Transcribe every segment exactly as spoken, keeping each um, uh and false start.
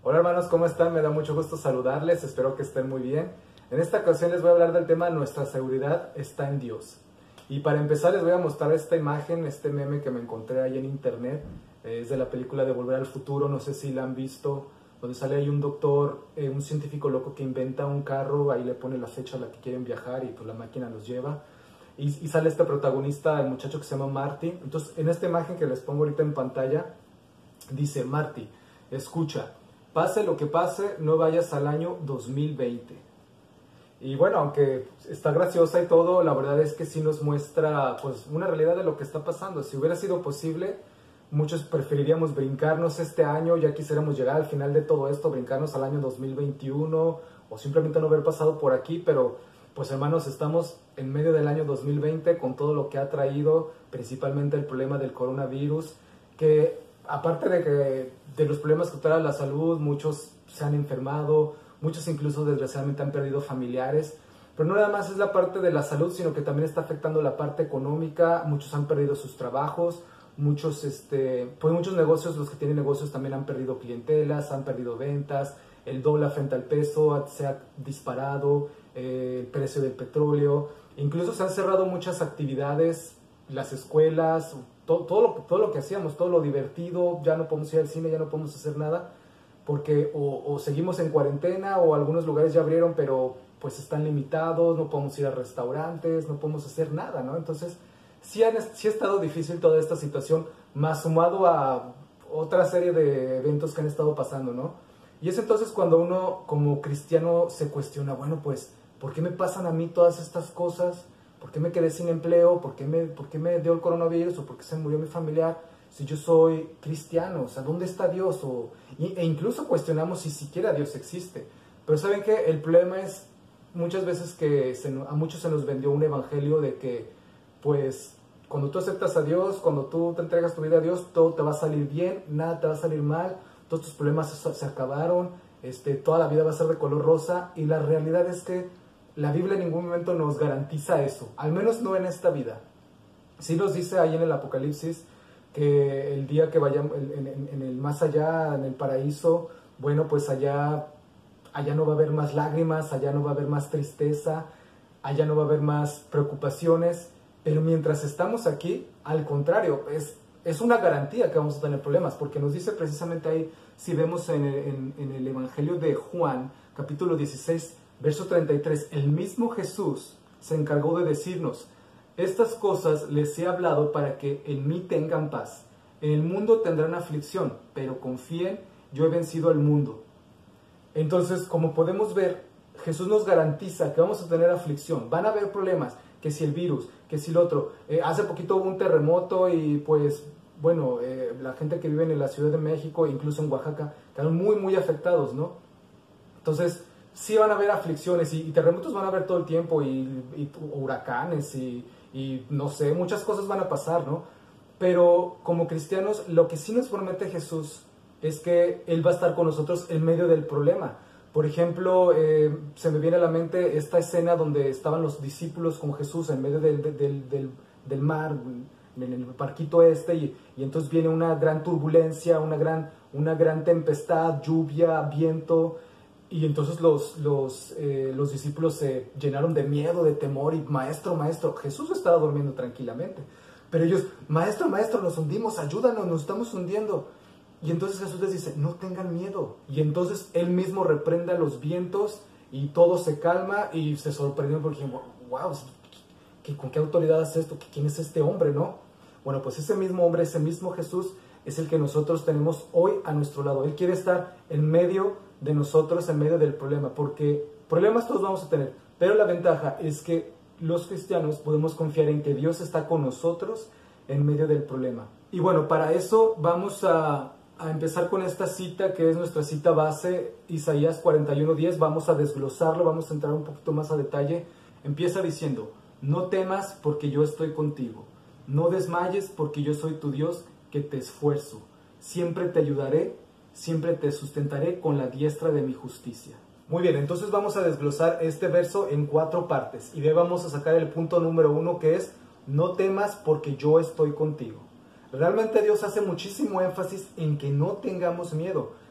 Hola hermanos, ¿cómo están? Me da mucho gusto saludarles, espero que estén muy bien. En esta ocasión les voy a hablar del tema nuestra seguridad está en Dios. Y para empezar les voy a mostrar esta imagen, este meme que me encontré ahí en internet. Es de la película de Volver al Futuro, no sé si la han visto, donde sale ahí un doctor, eh, un científico loco que inventa un carro, ahí le pone la fecha a la que quieren viajar y pues la máquina los lleva. Y, y sale este protagonista, el muchacho que se llama Marty. Entonces en esta imagen que les pongo ahorita en pantalla, dice Marty, escucha, pase lo que pase, no vayas al año dos mil veinte. Y bueno, aunque está graciosa y todo, la verdad es que sí nos muestra pues una realidad de lo que está pasando. Si hubiera sido posible, muchos preferiríamos brincarnos este año, ya quisiéramos llegar al final de todo esto, brincarnos al año dos mil veintiuno o simplemente no haber pasado por aquí, pero pues hermanos, estamos en medio del año dos mil veinte con todo lo que ha traído, principalmente el problema del coronavirus, que aparte de, que, de los problemas que trae la salud, muchos se han enfermado, muchos incluso desgraciadamente han perdido familiares, pero no nada más es la parte de la salud, sino que también está afectando la parte económica, muchos han perdido sus trabajos, muchos, este, pues muchos negocios, los que tienen negocios también han perdido clientelas, han perdido ventas, el dólar frente al peso se ha disparado, eh, el precio del petróleo, incluso se han cerrado muchas actividades, las escuelas, todo, todo, lo, todo lo que hacíamos, todo lo divertido, ya no podemos ir al cine, ya no podemos hacer nada, porque o, o seguimos en cuarentena o algunos lugares ya abrieron, pero pues están limitados, no podemos ir a restaurantes, no podemos hacer nada, ¿no? Entonces, sí, han, sí ha estado difícil toda esta situación, más sumado a otra serie de eventos que han estado pasando, ¿no? Y es entonces cuando uno como cristiano se cuestiona, bueno, pues, ¿por qué me pasan a mí todas estas cosas? ¿Por qué me quedé sin empleo? ¿Por qué me, por qué me dio el coronavirus? ¿O por qué se murió mi familiar? Si yo soy cristiano, o sea, ¿dónde está Dios? O, e incluso cuestionamos si siquiera Dios existe. Pero ¿saben qué? El problema es muchas veces que se, a muchos se nos vendió un evangelio de que, pues, cuando tú aceptas a Dios, cuando tú te entregas tu vida a Dios, todo te va a salir bien, nada te va a salir mal, todos tus problemas se, se acabaron, este, toda la vida va a ser de color rosa, y la realidad es que la Biblia en ningún momento nos garantiza eso, al menos no en esta vida. Sí nos dice ahí en el Apocalipsis que el día que vayamos en, en, en el más allá, en el paraíso, bueno, pues allá, allá no va a haber más lágrimas, allá no va a haber más tristeza, allá no va a haber más preocupaciones, pero mientras estamos aquí, al contrario, es, es una garantía que vamos a tener problemas, porque nos dice precisamente ahí, si vemos en el, en, en el Evangelio de Juan, capítulo dieciséis, verso treinta y tres, el mismo Jesús se encargó de decirnos, estas cosas les he hablado para que en mí tengan paz. En el mundo tendrán aflicción, pero confíen, yo he vencido al mundo. Entonces, como podemos ver, Jesús nos garantiza que vamos a tener aflicción, van a haber problemas, que si el virus, que si el otro. Eh, hace poquito hubo un terremoto y pues, bueno, eh, la gente que vive en la Ciudad de México, incluso en Oaxaca, quedaron muy, muy afectados, ¿no? Entonces, sí van a haber aflicciones y, y terremotos van a haber todo el tiempo y, y huracanes y, y no sé, muchas cosas van a pasar, ¿no? Pero como cristianos, lo que sí nos promete Jesús es que Él va a estar con nosotros en medio del problema. Por ejemplo, eh, se me viene a la mente esta escena donde estaban los discípulos con Jesús en medio del, del, del, del mar, en el barquito este, y, y entonces viene una gran turbulencia, una gran, una gran tempestad, lluvia, viento, y entonces los, los, eh, los discípulos se llenaron de miedo, de temor, y maestro, maestro, Jesús estaba durmiendo tranquilamente, pero ellos, maestro, maestro, nos hundimos, ayúdanos, nos estamos hundiendo. Y entonces Jesús les dice, no tengan miedo. Y entonces Él mismo reprende a los vientos y todo se calma y se sorprendió porque dijeron, wow, ¿con qué autoridad hace esto? ¿Quién es este hombre, no? Bueno, pues ese mismo hombre, ese mismo Jesús es el que nosotros tenemos hoy a nuestro lado. Él quiere estar en medio de nosotros, en medio del problema, porque problemas todos vamos a tener, pero la ventaja es que los cristianos podemos confiar en que Dios está con nosotros en medio del problema. Y bueno, para eso vamos a... a empezar con esta cita que es nuestra cita base, Isaías cuarenta y uno diez, vamos a desglosarlo, vamos a entrar un poquito más a detalle. Empieza diciendo, no temas porque yo estoy contigo, no desmayes porque yo soy tu Dios que te esfuerzo, siempre te ayudaré, siempre te sustentaré con la diestra de mi justicia. Muy bien, entonces vamos a desglosar este verso en cuatro partes y de ahí vamos a sacar el punto número uno que es, no temas porque yo estoy contigo. Realmente Dios hace muchísimo énfasis en que no tengamos miedo.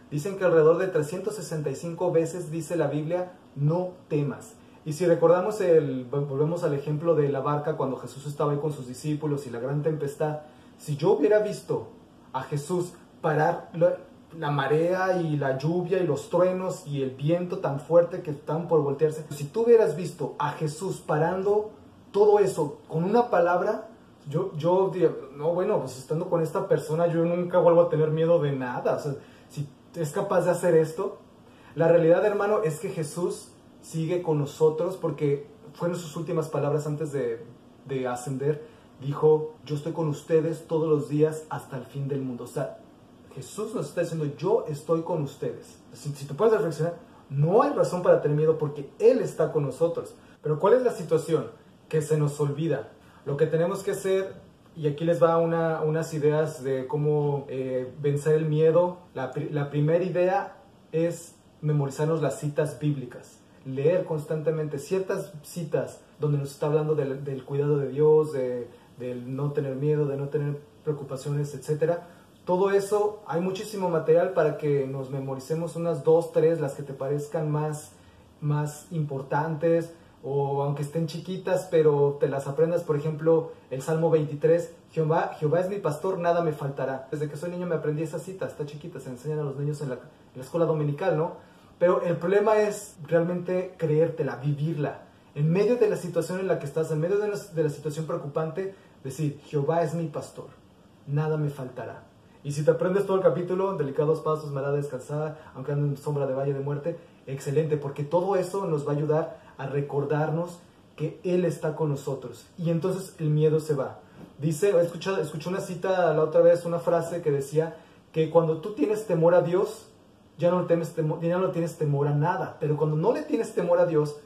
Dicen que alrededor de trescientas sesenta y cinco veces dice la Biblia, no temas. Y si recordamos, el, volvemos al ejemplo de la barca cuando Jesús estaba ahí con sus discípulos y la gran tempestad. Si yo hubiera visto a Jesús parar la, la marea y la lluvia y los truenos y el viento tan fuerte que estaban por voltearse, si tú hubieras visto a Jesús parando todo eso con una palabra, yo, yo diría, no, bueno, pues estando con esta persona yo nunca vuelvo a tener miedo de nada. O sea, si es capaz de hacer esto. La realidad, hermano, es que Jesús sigue con nosotros porque fueron sus últimas palabras antes de, de ascender. Dijo, yo estoy con ustedes todos los días hasta el fin del mundo. O sea, Jesús nos está diciendo, yo estoy con ustedes. Si, si tú puedes reflexionar, no hay razón para tener miedo porque Él está con nosotros. Pero ¿cuál es la situación? Que se nos olvida. Lo que tenemos que hacer, y aquí les va una, unas ideas de cómo eh, vencer el miedo. La, la primera idea es memorizarnos las citas bíblicas. Leer constantemente ciertas citas donde nos está hablando del, del cuidado de Dios, de, del no tener miedo, de no tener preocupaciones, etcétera. Todo eso, hay muchísimo material para que nos memoricemos unas dos, tres, las que te parezcan más, más importantes, o aunque estén chiquitas, pero te las aprendas. Por ejemplo, el Salmo veintitrés, Jehová, Jehová es mi pastor, nada me faltará. Desde que soy niño me aprendí esa cita, está chiquita, se enseñan a los niños en la, en la escuela dominical, ¿no? Pero el problema es realmente creértela, vivirla. En medio de la situación en la que estás, en medio de la, de la situación preocupante, decir, Jehová es mi pastor, nada me faltará. Y si te aprendes todo el capítulo, delicados pasos me hará descansar, aunque ande en sombra de valle de muerte, excelente, porque todo eso nos va a ayudar a recordarnos que Él está con nosotros. Y entonces el miedo se va. Dice, escuché, escuché una cita la otra vez, una frase que decía que cuando tú tienes temor a Dios, ya no, temes temor, ya no tienes temor a nada. Pero cuando no le tienes temor a Dios,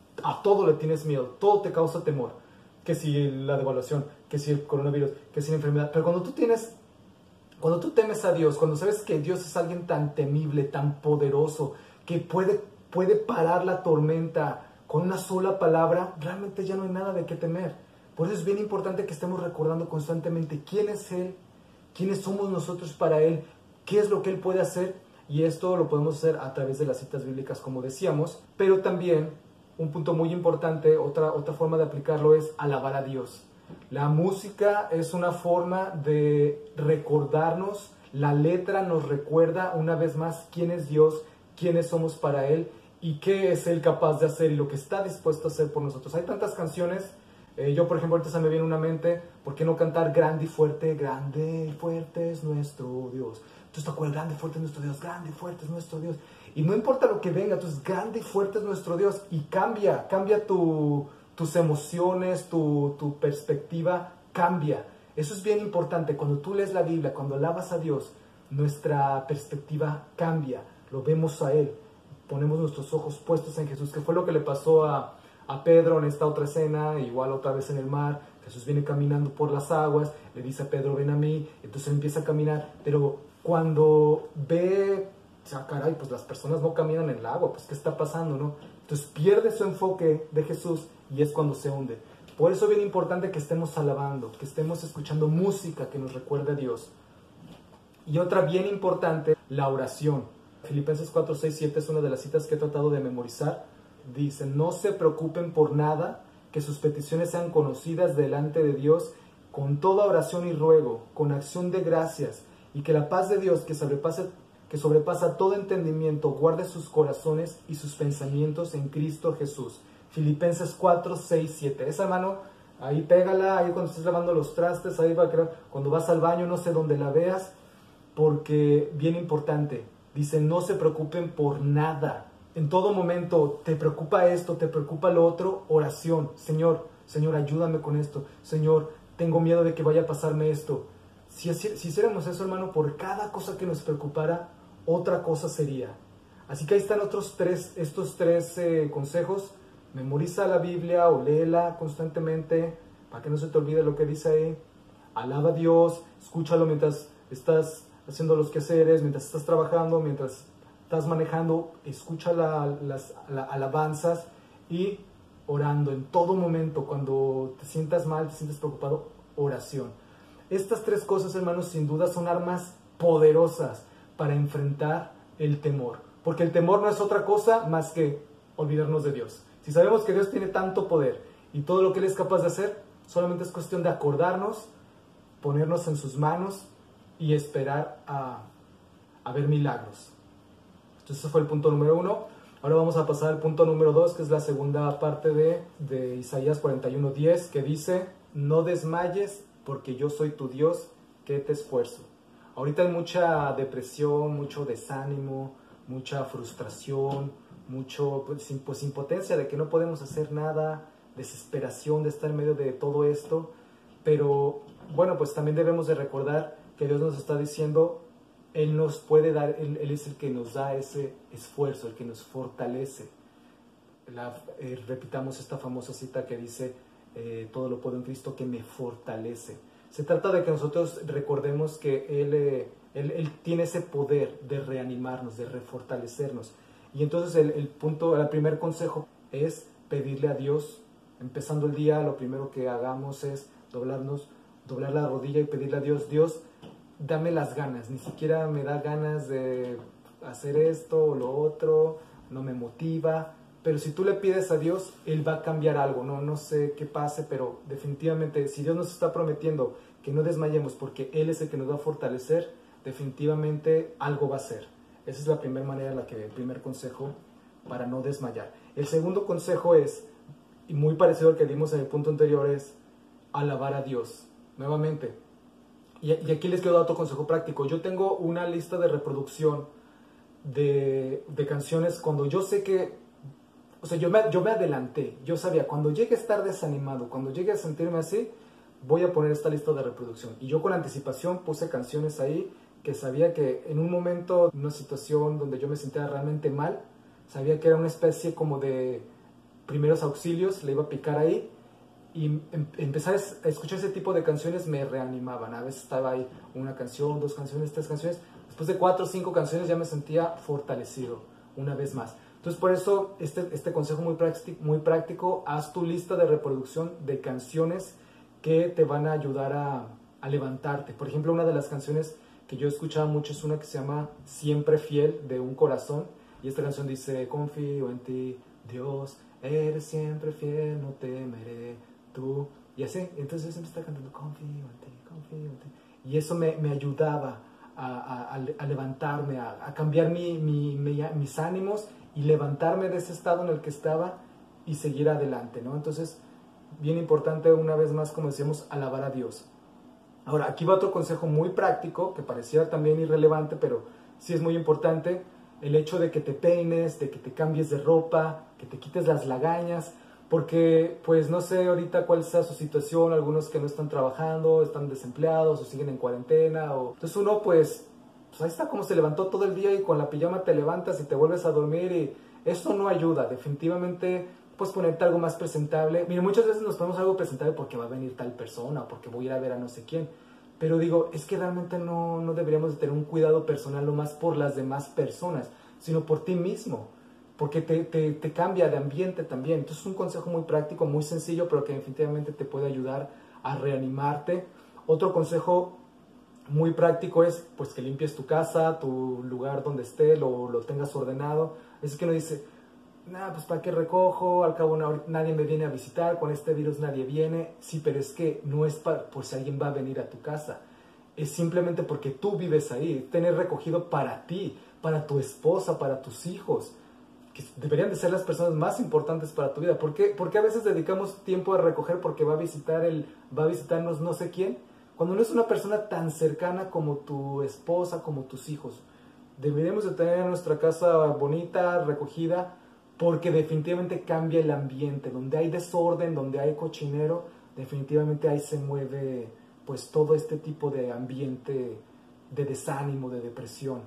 a todo le tienes miedo, todo te causa temor. Que si la devaluación, que si el coronavirus, que si la enfermedad. Pero cuando tú tienes, cuando tú temes a Dios, cuando sabes que Dios es alguien tan temible, tan poderoso, que puede, puede parar la tormenta con una sola palabra, realmente ya no hay nada de qué temer. Por eso es bien importante que estemos recordando constantemente quién es Él, quiénes somos nosotros para Él, qué es lo que Él puede hacer. Y esto lo podemos hacer a través de las citas bíblicas, como decíamos. Pero también, un punto muy importante, otra, otra forma de aplicarlo es alabar a Dios. La música es una forma de recordarnos, la letra nos recuerda una vez más quién es Dios, quiénes somos para Él y qué es Él capaz de hacer y lo que está dispuesto a hacer por nosotros. Hay tantas canciones, eh, yo por ejemplo ahorita se me viene una mente, ¿por qué no cantar grande y fuerte? Grande y fuerte es nuestro Dios. Entonces te acuerdas, grande y fuerte es nuestro Dios, grande y fuerte es nuestro Dios. Y no importa lo que venga, entonces grande y fuerte es nuestro Dios. Y cambia, cambia tu, tus emociones, tu, tu perspectiva, cambia. Eso es bien importante. Cuando tú lees la Biblia, cuando alabas a Dios, nuestra perspectiva cambia. Lo vemos a Él. Ponemos nuestros ojos puestos en Jesús, que fue lo que le pasó a, a Pedro en esta otra escena, igual otra vez en el mar. Jesús viene caminando por las aguas, le dice a Pedro, ven a mí, entonces empieza a caminar, pero cuando ve, o sea, caray, pues las personas no caminan en el agua, pues ¿qué está pasando, no? Entonces pierde su enfoque de Jesús y es cuando se hunde. Por eso es bien importante que estemos alabando, que estemos escuchando música que nos recuerde a Dios. Y otra bien importante, la oración. Filipenses cuatro, seis, siete es una de las citas que he tratado de memorizar. Dice, no se preocupen por nada, que sus peticiones sean conocidas delante de Dios con toda oración y ruego, con acción de gracias, y que la paz de Dios que sobrepasa, que sobrepasa todo entendimiento guarde sus corazones y sus pensamientos en Cristo Jesús. Filipenses cuatro, seis, siete. Esa mano, ahí pégala, ahí cuando estés lavando los trastes, ahí va, cuando vas al baño, no sé dónde la veas, porque bien importante, dice, no se preocupen por nada. En todo momento, te preocupa esto, te preocupa lo otro, oración. Señor, Señor, ayúdame con esto. Señor, tengo miedo de que vaya a pasarme esto. Si, si hiciéramos eso, hermano, por cada cosa que nos preocupara, otra cosa sería. Así que ahí están otros tres, estos tres eh, consejos. Memoriza la Biblia o léela constantemente para que no se te olvide lo que dice ahí. Alaba a Dios, escúchalo mientras estás haciendo los quehaceres, mientras estás trabajando, mientras estás manejando, escucha la, las la, alabanzas y orando en todo momento. Cuando te sientas mal, te sientes preocupado, oración. Estas tres cosas, hermanos, sin duda son armas poderosas para enfrentar el temor. Porque el temor no es otra cosa más que olvidarnos de Dios. Si sabemos que Dios tiene tanto poder y todo lo que Él es capaz de hacer, solamente es cuestión de acordarnos, ponernos en sus manos y esperar a, a ver milagros. Entonces ese fue el punto número uno. Ahora vamos a pasar al punto número dos, que es la segunda parte de, de Isaías cuarenta y uno diez, que dice: no desmayes porque yo soy tu Dios, que te esfuerzo. Ahorita hay mucha depresión, mucho desánimo, mucha frustración, mucho pues, pues, impotencia de que no podemos hacer nada, desesperación de estar en medio de todo esto. Pero bueno, pues también debemos de recordar que Dios nos está diciendo, Él nos puede dar, Él, Él es el que nos da ese esfuerzo, el que nos fortalece. La, eh, repitamos esta famosa cita que dice, eh, todo lo puedo en Cristo que me fortalece. Se trata de que nosotros recordemos que Él, eh, él, él tiene ese poder de reanimarnos, de refortalecernos. Y entonces el, el punto, el primer consejo es pedirle a Dios, empezando el día, lo primero que hagamos es doblarnos, doblar la rodilla y pedirle a Dios, Dios, dame las ganas, ni siquiera me da ganas de hacer esto o lo otro, no me motiva, pero si tú le pides a Dios, Él va a cambiar algo, no, no sé qué pase, pero definitivamente si Dios nos está prometiendo que no desmayemos porque Él es el que nos va a fortalecer, definitivamente algo va a ser. Esa es la primera manera, la que, el primer consejo para no desmayar. El segundo consejo es, y muy parecido al que dimos en el punto anterior, es alabar a Dios, nuevamente. Y, y aquí les quiero dar otro consejo práctico. Yo tengo una lista de reproducción de, de canciones cuando yo sé que, o sea, yo me, yo me adelanté, yo sabía, cuando llegue a estar desanimado, cuando llegue a sentirme así, voy a poner esta lista de reproducción. Y yo con anticipación puse canciones ahí que sabía que en un momento, en una situación donde yo me sentía realmente mal, sabía que era una especie como de primeros auxilios, le iba a picar ahí, y em, empezar a escuchar ese tipo de canciones me reanimaban. A veces estaba ahí una canción, dos canciones, tres canciones. Después de cuatro o cinco canciones ya me sentía fortalecido una vez más. Entonces por eso este, este consejo muy práctico, muy práctico, haz tu lista de reproducción de canciones que te van a ayudar a, a levantarte. Por ejemplo, una de las canciones que yo escuchaba mucho es una que se llama Siempre Fiel, de Un Corazón. Y esta canción dice, confío en ti, Dios, eres siempre fiel, no temeré. Tú, y así, entonces yo siempre estaba cantando confío en ti, confío en ti, y eso me, me ayudaba a, a, a levantarme, a, a cambiar mi, mi, mi, mis ánimos y levantarme de ese estado en el que estaba y seguir adelante, ¿no? Entonces, bien importante, una vez más, como decíamos, alabar a Dios. Ahora, aquí va otro consejo muy práctico, que parecía también irrelevante, pero sí es muy importante, el hecho de que te peines, de que te cambies de ropa, que te quites las lagañas, porque, pues, no sé ahorita cuál sea su situación, algunos que no están trabajando, están desempleados o siguen en cuarentena, o... Entonces uno, pues, pues, ahí está como se levantó todo el día y con la pijama te levantas y te vuelves a dormir y eso no ayuda, definitivamente, pues, ponerte algo más presentable. Mira, muchas veces nos ponemos algo presentable porque va a venir tal persona, o porque voy a ir a ver a no sé quién, pero digo, es que realmente no, no deberíamos de tener un cuidado personal no más por las demás personas, sino por ti mismo, porque te, te, te cambia de ambiente también. Entonces es un consejo muy práctico, muy sencillo, pero que definitivamente te puede ayudar a reanimarte. Otro consejo muy práctico es pues que limpies tu casa, tu lugar donde esté, lo, lo tengas ordenado. Es que uno dice, nah, pues ¿para qué recojo? Al cabo no, nadie me viene a visitar, con este virus nadie viene. Sí, pero es que no es para, por si alguien va a venir a tu casa. Es simplemente porque tú vives ahí, tener recogido para ti, para tu esposa, para tus hijos, que deberían de ser las personas más importantes para tu vida. ¿Por qué? Porque a veces dedicamos tiempo a recoger porque va a visitar el, va a visitarnos no sé quién, cuando no es una persona tan cercana como tu esposa, como tus hijos. Deberíamos de tener nuestra casa bonita, recogida, porque definitivamente cambia el ambiente. Donde hay desorden, donde hay cochinero, definitivamente ahí se mueve pues todo este tipo de ambiente de desánimo, de depresión.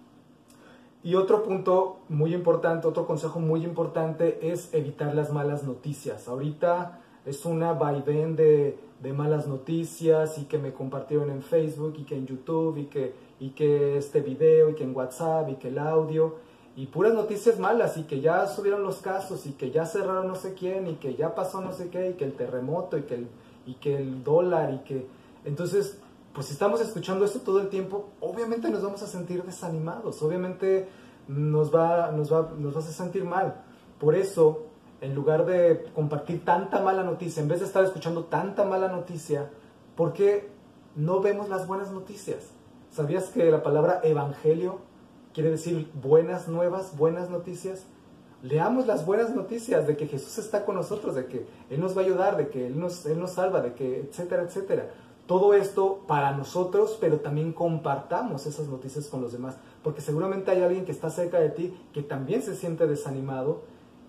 Y otro punto muy importante, otro consejo muy importante es evitar las malas noticias. Ahorita es una vaivén de, de malas noticias y que me compartieron en Facebook y que en YouTube y que, y que este video y que en WhatsApp y que el audio y puras noticias malas y que ya subieron los casos y que ya cerraron no sé quién y que ya pasó no sé qué y que el terremoto y que el, y que el dólar y que... Entonces pues si estamos escuchando esto todo el tiempo, obviamente nos vamos a sentir desanimados, obviamente nos va, nos va, nos va a hacer sentir mal. Por eso, en lugar de compartir tanta mala noticia, en vez de estar escuchando tanta mala noticia, ¿por qué no vemos las buenas noticias? ¿Sabías que la palabra evangelio quiere decir buenas nuevas, buenas noticias? Leamos las buenas noticias de que Jesús está con nosotros, de que Él nos va a ayudar, de que Él nos, Él nos salva, de que etcétera, etcétera. Todo esto para nosotros, pero también compartamos esas noticias con los demás, porque seguramente hay alguien que está cerca de ti que también se siente desanimado,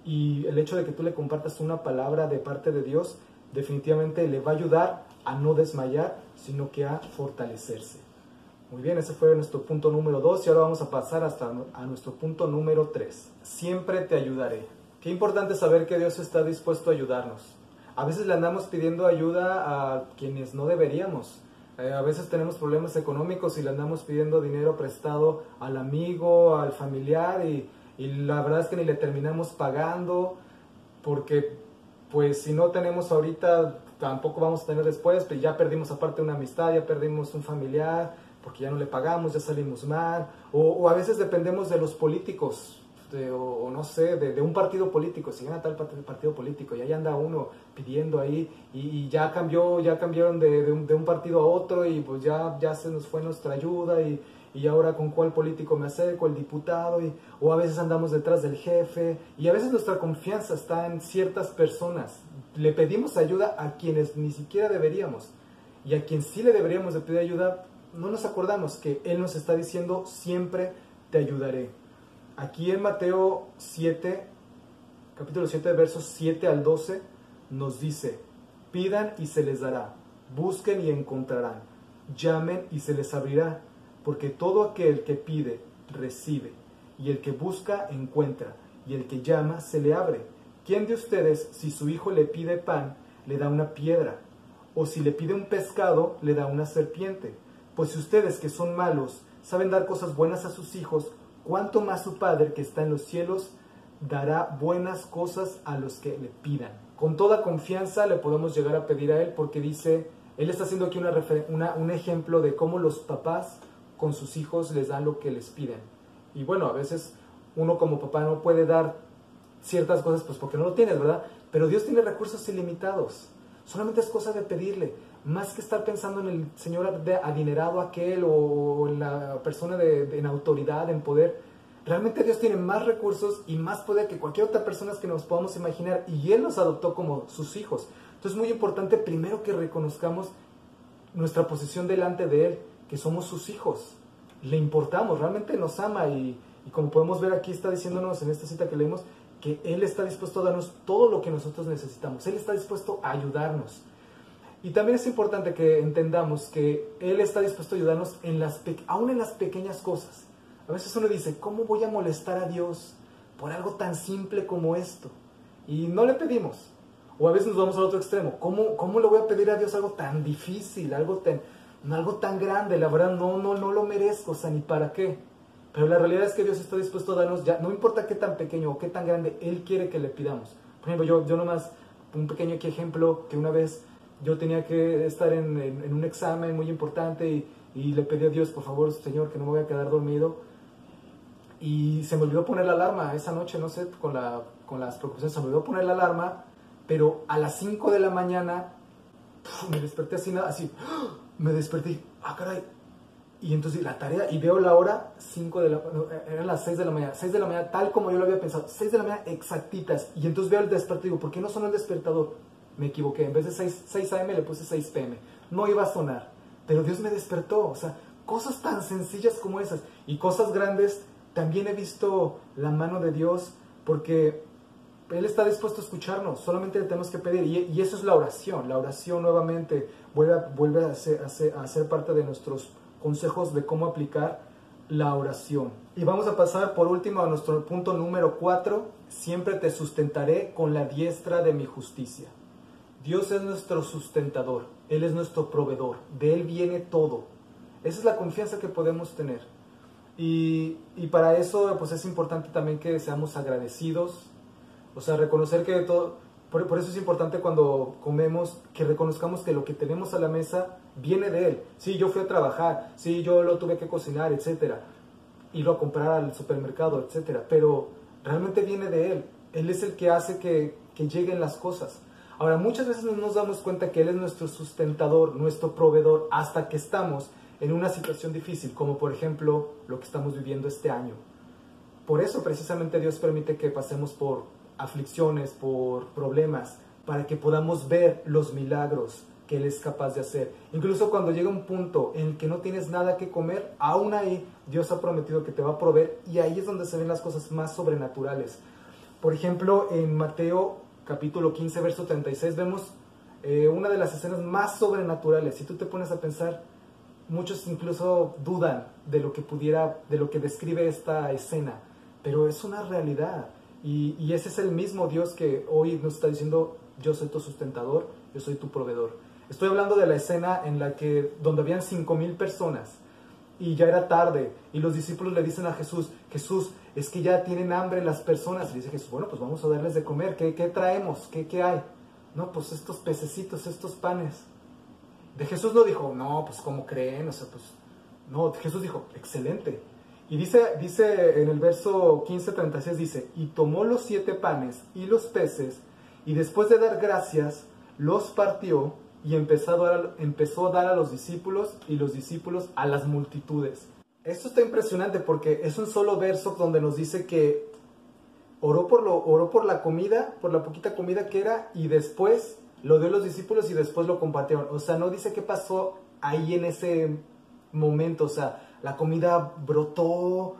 y el hecho de que tú le compartas una palabra de parte de Dios definitivamente le va a ayudar a no desmayar, sino que a fortalecerse. Muy bien, ese fue nuestro punto número dos y ahora vamos a pasar hasta a nuestro punto número tres. Siempre te ayudaré. Qué importante saber que Dios está dispuesto a ayudarnos. A veces le andamos pidiendo ayuda a quienes no deberíamos. Eh, a veces tenemos problemas económicos y le andamos pidiendo dinero prestado al amigo, al familiar y, y la verdad es que ni le terminamos pagando porque pues si no tenemos ahorita tampoco vamos a tener después, pues ya perdimos aparte una amistad, ya perdimos un familiar porque ya no le pagamos, ya salimos mal, o, o a veces dependemos de los políticos, de, o, o no sé, de, de un partido político, si gana tal partido político, y ahí anda uno pidiendo ahí, y, y ya cambió, ya cambiaron de, de, un, de un partido a otro, y pues ya, ya se nos fue nuestra ayuda, y, y ahora con cuál político me acerco, el diputado, y, o a veces andamos detrás del jefe, y a veces nuestra confianza está en ciertas personas, le pedimos ayuda a quienes ni siquiera deberíamos, y a quien sí le deberíamos de pedir ayuda, no nos acordamos que Él nos está diciendo, siempre te ayudaré. Aquí en Mateo siete, capítulo siete, versos siete al doce, nos dice, pidan y se les dará, busquen y encontrarán, llamen y se les abrirá, porque todo aquel que pide, recibe, y el que busca, encuentra, y el que llama, se le abre. ¿Quién de ustedes, si su hijo le pide pan, le da una piedra? O si le pide un pescado, le da una serpiente. Pues si ustedes que son malos saben dar cosas buenas a sus hijos, ¿cuánto más su Padre que está en los cielos dará buenas cosas a los que le pidan? Con toda confianza le podemos llegar a pedir a Él porque dice, Él está haciendo aquí una, una, un ejemplo de cómo los papás con sus hijos les dan lo que les piden. Y bueno, a veces uno como papá no puede dar ciertas cosas pues porque no lo tienes, ¿verdad? Pero Dios tiene recursos ilimitados. Solamente es cosa de pedirle. Más que estar pensando en el señor adinerado aquel o en la persona de, de, en autoridad, en poder, realmente Dios tiene más recursos y más poder que cualquier otra persona que nos podamos imaginar y Él nos adoptó como sus hijos. Entonces es muy importante primero que reconozcamos nuestra posición delante de Él, que somos sus hijos, le importamos, realmente nos ama y, y como podemos ver aquí está diciéndonos en esta cita que leemos, que Él está dispuesto a darnos todo lo que nosotros necesitamos, Él está dispuesto a ayudarnos. Y también es importante que entendamos que Él está dispuesto a ayudarnos en las aún en las pequeñas cosas. A veces uno dice, ¿cómo voy a molestar a Dios por algo tan simple como esto? Y no le pedimos. O a veces nos vamos al otro extremo. ¿Cómo, cómo le voy a pedir a Dios algo tan difícil, algo tan, algo tan grande? La verdad no, no, no lo merezco, o sea, ni para qué. Pero la realidad es que Dios está dispuesto a darnos, ya, no importa qué tan pequeño o qué tan grande, Él quiere que le pidamos. Por ejemplo, yo, yo nomás, un pequeño aquí ejemplo, que una vez yo tenía que estar en, en, en un examen muy importante y, y le pedí a Dios, por favor, Señor, que no me voy a quedar dormido. Y se me olvidó poner la alarma esa noche, no sé, con, la, con las preocupaciones, se me olvidó poner la alarma, pero a las cinco de la mañana puf, me desperté así, así, me desperté, ah, caray. Y entonces la tarea, y veo la hora, cinco de la, no, eran las seis de la mañana, seis de la mañana, tal como yo lo había pensado, seis de la mañana exactitas. Y entonces veo el despertador, digo, ¿por qué no sonó el despertador? Me equivoqué, en vez de seis a eme le puse seis pe eme. No iba a sonar, pero Dios me despertó. O sea, cosas tan sencillas como esas y cosas grandes, también he visto la mano de Dios porque Él está dispuesto a escucharnos, solamente le tenemos que pedir. Y, y eso es la oración. La oración nuevamente vuelve, a, vuelve a, ser, a, ser, a ser parte de nuestros consejos de cómo aplicar la oración. Y vamos a pasar por último a nuestro punto número cuatro. Siempre te sustentaré con la diestra de mi justicia. Dios es nuestro sustentador, Él es nuestro proveedor, de Él viene todo. Esa es la confianza que podemos tener. Y, y para eso pues es importante también que seamos agradecidos, o sea, reconocer que todo, por, por eso es importante cuando comemos, que reconozcamos que lo que tenemos a la mesa viene de Él. Sí, yo fui a trabajar, sí, yo lo tuve que cocinar, etcétera, irlo a comprar al supermercado, etcétera, pero realmente viene de Él. Él es el que hace que, que lleguen las cosas. Ahora, muchas veces no nos damos cuenta que Él es nuestro sustentador, nuestro proveedor, hasta que estamos en una situación difícil, como por ejemplo lo que estamos viviendo este año. Por eso precisamente Dios permite que pasemos por aflicciones, por problemas, para que podamos ver los milagros que Él es capaz de hacer. Incluso cuando llega un punto en el que no tienes nada que comer, aún ahí Dios ha prometido que te va a proveer, y ahí es donde se ven las cosas más sobrenaturales. Por ejemplo, en Mateo capítulo quince, verso treinta y seis, vemos eh, una de las escenas más sobrenaturales. Si tú te pones a pensar, muchos incluso dudan de lo que pudiera, de lo que describe esta escena, pero es una realidad. Y, y ese es el mismo Dios que hoy nos está diciendo: yo soy tu sustentador, yo soy tu proveedor. Estoy hablando de la escena en la que, donde habían cinco mil personas, y ya era tarde, y los discípulos le dicen a Jesús: Jesús, es que ya tienen hambre las personas. Y dice Jesús: bueno, pues vamos a darles de comer. ¿Qué, qué traemos? ¿Qué, ¿Qué hay? No, pues estos pececitos, estos panes. De Jesús no dijo: no, pues ¿cómo creen? O sea, pues, no, Jesús dijo: excelente. Y dice, dice en el verso quince treinta y seis, dice: y tomó los siete panes y los peces, y después de dar gracias, los partió, y empezó a dar, empezó a, dar a los discípulos, y los discípulos a las multitudes. Esto está impresionante porque es un solo verso donde nos dice que oró por, lo, oró por la comida, por la poquita comida que era, y después lo dio a los discípulos y después lo compartieron. O sea, no dice qué pasó ahí en ese momento. O sea, la comida brotó o,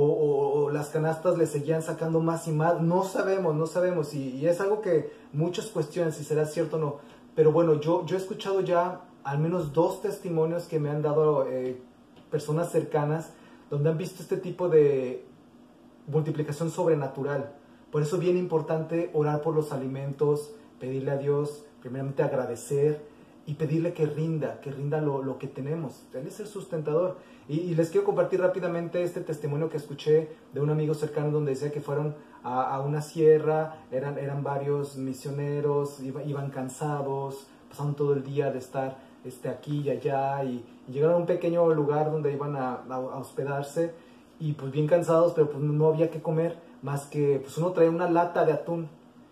o, o las canastas le seguían sacando más y más. No sabemos, no sabemos. Y, y es algo que muchos cuestionan si será cierto o no. Pero bueno, yo, yo he escuchado ya al menos dos testimonios que me han dado eh, personas cercanas, donde han visto este tipo de multiplicación sobrenatural. Por eso es bien importante orar por los alimentos, pedirle a Dios, primeramente agradecer y pedirle que rinda, que rinda lo, lo que tenemos. Él es el sustentador. Y, y les quiero compartir rápidamente este testimonio que escuché de un amigo cercano, donde decía que fueron a, a una sierra, eran, eran varios misioneros, iba, iban cansados, pasaron todo el día de estar este, aquí y allá, y, y llegaron a un pequeño lugar donde iban a, a, a hospedarse, y pues bien cansados, pero pues no había que comer, más que pues uno traía una lata de atún.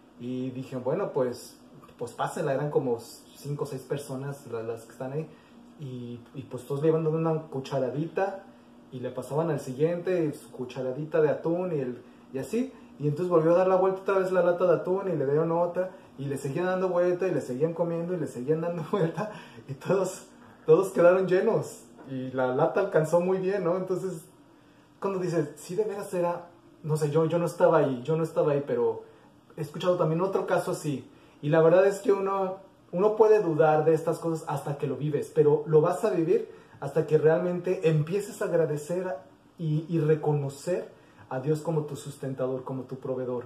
Y dije, bueno, pues, pues pásenla, eran como cinco o seis personas las, las que están ahí, y, y pues todos le iban dando una cucharadita, y le pasaban al siguiente su cucharadita de atún, y, el, y así, y entonces volvió a dar la vuelta otra vez la lata de atún, y le dieron otra, y le seguían dando vuelta, y le seguían comiendo, y le seguían dando vuelta, y todos, todos quedaron llenos, y la lata alcanzó muy bien, ¿no? Entonces, cuando dices, sí, de veras era, no sé, yo, yo no estaba ahí, yo no estaba ahí, pero he escuchado también otro caso así, y la verdad es que uno, uno puede dudar de estas cosas hasta que lo vives, pero lo vas a vivir hasta que realmente empieces a agradecer y, y reconocer a Dios como tu sustentador, como tu proveedor.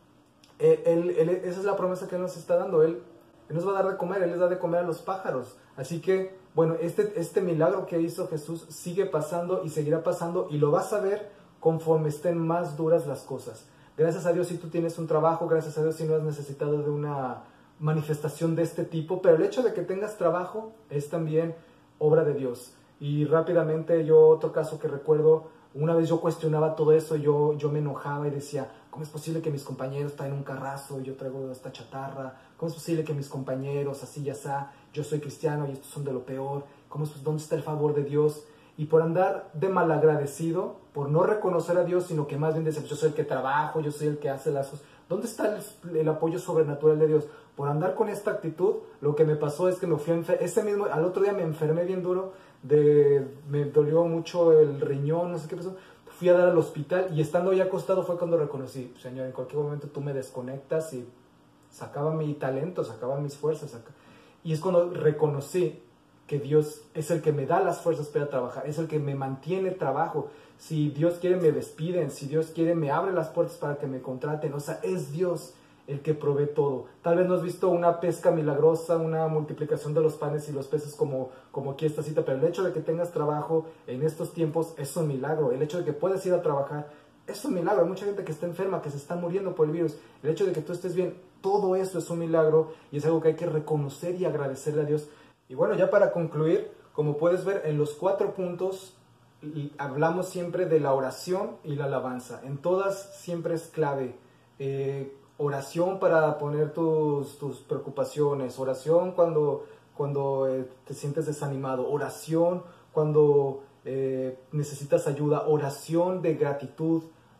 Él, él, él, esa es la promesa que Él nos está dando. Él, él nos va a dar de comer, Él les da de comer a los pájaros. Así que, bueno, este, este milagro que hizo Jesús sigue pasando y seguirá pasando, y lo vas a ver conforme estén más duras las cosas. Gracias a Dios si tú tienes un trabajo, gracias a Dios si no has necesitado de una manifestación de este tipo, pero el hecho de que tengas trabajo es también obra de Dios. Y rápidamente, yo otro caso que recuerdo, una vez yo cuestionaba todo eso, yo, yo me enojaba y decía, ¿cómo es posible que mis compañeros traen un carrazo y yo traigo esta chatarra? ¿Cómo es posible que mis compañeros así ya está? Yo soy cristiano y estos son de lo peor. ¿Cómo es, ¿Dónde está el favor de Dios? Y por andar de malagradecido, por no reconocer a Dios, sino que más bien decir, yo soy el que trabajo, yo soy el que hace las cosas. ¿Dónde está el, el apoyo sobrenatural de Dios? Por andar con esta actitud, lo que me pasó es que me fui a enfer- ese mismo, al otro día me enfermé bien duro, de, me dolió mucho el riñón, no sé qué pasó. Fui a dar al hospital, y estando ya acostado fue cuando reconocí, Señor, en cualquier momento tú me desconectas, y sacaba mi talento, sacaba mis fuerzas. Saca... Y es cuando reconocí que Dios es el que me da las fuerzas para trabajar, es el que me mantiene el trabajo. Si Dios quiere me despiden, si Dios quiere me abre las puertas para que me contraten. O sea, es Dios el que provee todo. Tal vez no has visto una pesca milagrosa, una multiplicación de los panes y los peces como, como aquí esta cita, pero el hecho de que tengas trabajo en estos tiempos es un milagro. El hecho de que puedas ir a trabajar es un milagro. Hay mucha gente que está enferma, que se está muriendo por el virus. El hecho de que tú estés bien, todo eso es un milagro, y es algo que hay que reconocer y agradecerle a Dios. Y bueno, ya para concluir, como puedes ver en los cuatro puntos, hablamos siempre de la oración y la alabanza. En todas siempre es clave. Eh, oración para poner tus, tus preocupaciones, oración cuando, cuando eh, te sientes desanimado, oración cuando eh, necesitas ayuda, oración de gratitud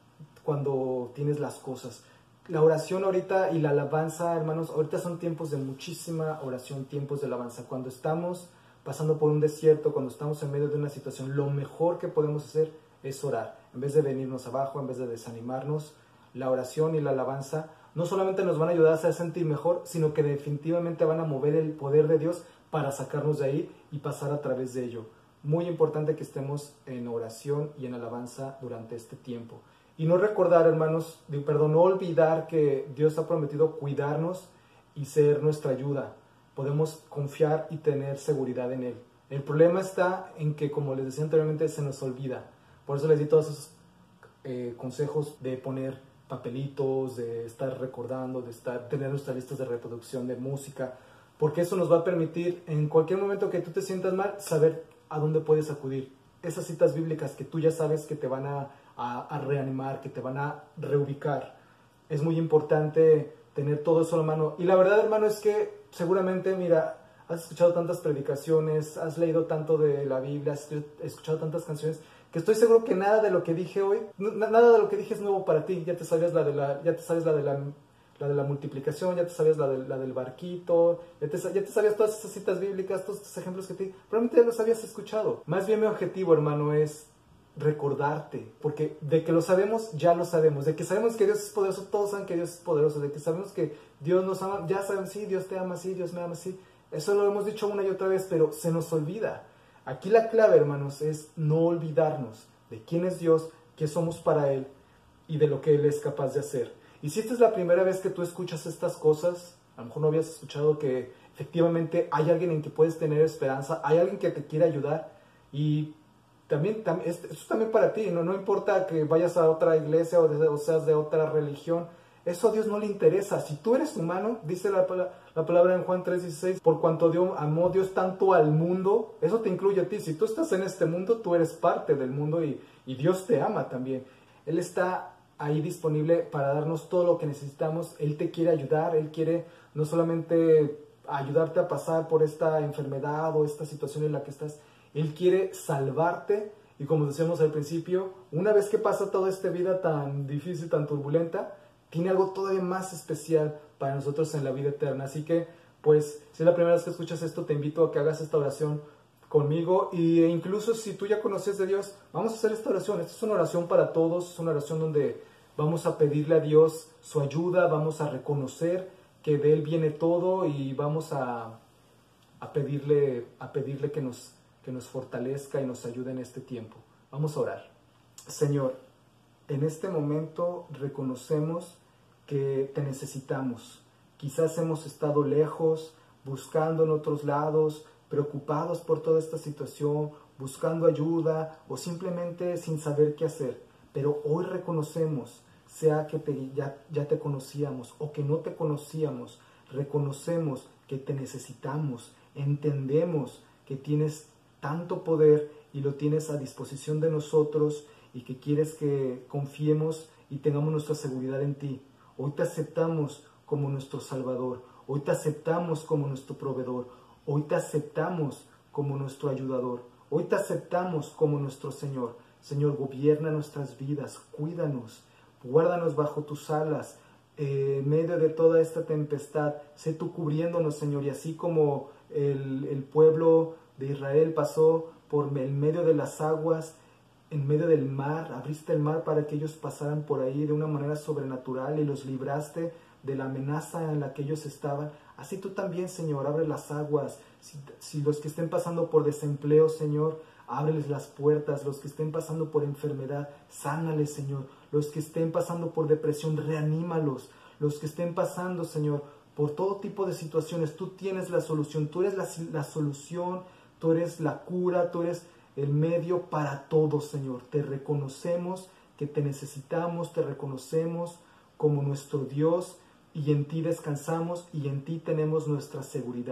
cuando tienes las cosas. La oración ahorita y la alabanza, hermanos, ahorita son tiempos de muchísima oración, tiempos de alabanza. Cuando estamos pasando por un desierto, cuando estamos en medio de una situación, lo mejor que podemos hacer es orar. En vez de venirnos abajo, en vez de desanimarnos, la oración y la alabanza no solamente nos van a ayudar a hacer sentir mejor, sino que definitivamente van a mover el poder de Dios para sacarnos de ahí y pasar a través de ello. Muy importante que estemos en oración y en alabanza durante este tiempo. Y no recordar, hermanos, perdón, no olvidar que Dios ha prometido cuidarnos y ser nuestra ayuda. Podemos confiar y tener seguridad en Él. El problema está en que, como les decía anteriormente, se nos olvida. Por eso les di todos esos eh, consejos de poner papelitos, de estar recordando, de estar, tener nuestras listas de reproducción de música, porque eso nos va a permitir, en cualquier momento que tú te sientas mal, saber a dónde puedes acudir. Esas citas bíblicas que tú ya sabes que te van a, a, a reanimar, que te van a reubicar. Es muy importante tener todo eso a la mano. Y la verdad, hermano, es que seguramente, mira, has escuchado tantas predicaciones, has leído tanto de la Biblia, has escuchado tantas canciones, que estoy seguro que nada de lo que dije hoy, nada de lo que dije es nuevo para ti. Ya te sabes la de la, ya te sabes la de la, la de la multiplicación, ya te sabes la, de, la del barquito, ya te, ya te sabías todas esas citas bíblicas, todos estos ejemplos que te probablemente ya los habías escuchado. Más bien mi objetivo, hermano, es recordarte, porque de que lo sabemos, ya lo sabemos, de que sabemos que Dios es poderoso, todos saben que Dios es poderoso, de que sabemos que Dios nos ama, ya saben, sí, Dios te ama, sí, Dios me ama, sí, eso lo hemos dicho una y otra vez, pero se nos olvida. Aquí la clave, hermanos, es no olvidarnos de quién es Dios, qué somos para Él y de lo que Él es capaz de hacer. Y si esta es la primera vez que tú escuchas estas cosas, a lo mejor no habías escuchado que efectivamente hay alguien en que puedes tener esperanza, hay alguien que te quiere ayudar, y también, también eso es también para ti, no, no importa que vayas a otra iglesia o, de, o seas de otra religión, eso a Dios no le interesa. Si tú eres humano, dice la, la palabra en Juan tres dieciséis, por cuanto Dios, amó Dios tanto al mundo, eso te incluye a ti. Si tú estás en este mundo, tú eres parte del mundo y, y Dios te ama también. Él está ahí disponible para darnos todo lo que necesitamos. Él te quiere ayudar, Él quiere no solamente ayudarte a pasar por esta enfermedad o esta situación en la que estás, Él quiere salvarte. Y como decíamos al principio, una vez que pasa toda esta vida tan difícil, tan turbulenta, tiene algo todavía más especial para nosotros en la vida eterna. Así que, pues, si es la primera vez que escuchas esto, te invito a que hagas esta oración conmigo. Y e incluso si tú ya conoces de Dios, vamos a hacer esta oración. Esta es una oración para todos, es una oración donde vamos a pedirle a Dios su ayuda, vamos a reconocer que de Él viene todo y vamos a, a, pedirle, a pedirle que nos, que nos fortalezca y nos ayude en este tiempo. Vamos a orar. Señor, en este momento reconocemos que te necesitamos. Quizás hemos estado lejos, buscando en otros lados, preocupados por toda esta situación, buscando ayuda o simplemente sin saber qué hacer. Pero hoy reconocemos, sea que te, ya, ya te conocíamos o que no te conocíamos, reconocemos que te necesitamos, entendemos que tienes tanto poder y lo tienes a disposición de nosotros y que quieres que confiemos y tengamos nuestra seguridad en ti. Hoy te aceptamos como nuestro Salvador, hoy te aceptamos como nuestro proveedor, hoy te aceptamos como nuestro ayudador, hoy te aceptamos como nuestro Señor. Señor, gobierna nuestras vidas, cuídanos, guárdanos bajo tus alas, eh, en medio de toda esta tempestad, sé tú cubriéndonos, Señor, y así como el, el pueblo de Israel pasó por el medio de las aguas, en medio del mar, abriste el mar para que ellos pasaran por ahí de una manera sobrenatural y los libraste de la amenaza en la que ellos estaban. Así tú también, Señor, abre las aguas. Si, si los que estén pasando por desempleo, Señor, ábreles las puertas. Los que estén pasando por enfermedad, sánales, Señor. Los que estén pasando por depresión, reanímalos. Los que estén pasando, Señor, por todo tipo de situaciones, tú tienes la solución. Tú eres la, la solución, tú eres la cura, tú eres el medio para todo, Señor. Te reconocemos que te necesitamos, te reconocemos como nuestro Dios y en ti descansamos y en ti tenemos nuestra seguridad.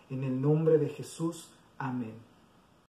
En el nombre de Jesús, amén.